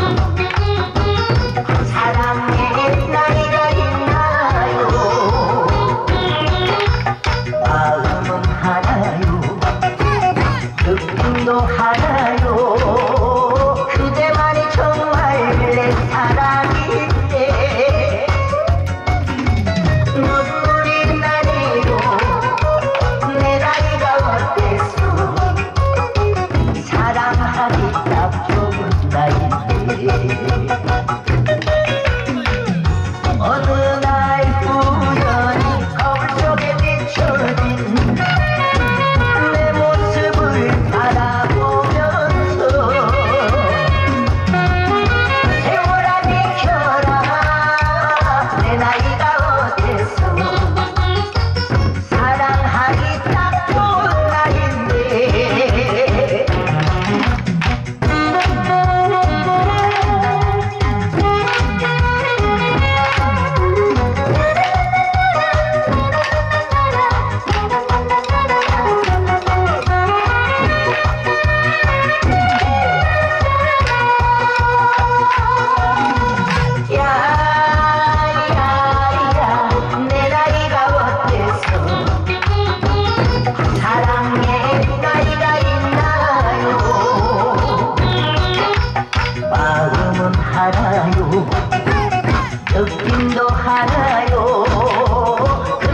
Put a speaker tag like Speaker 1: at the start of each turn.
Speaker 1: 사랑의 나이가 있나요? 마음은 하나요? 느낌도 하나요? 그대만이 정말 내 사랑인데 눈물이 나네요. 내 나이가 어때서 사랑하기 딱 좋은 나이인데 어느 날 우연히 거울 속에 비춰진 내 모습을 바라보면서 세월아 비켜라 내 나이가 어때서 사랑하기 딱 좋은 나이인데 야야야 내 나이가 어때서 사랑의 나이가 있나요? 마음은 하나요? 느낌도 하나요?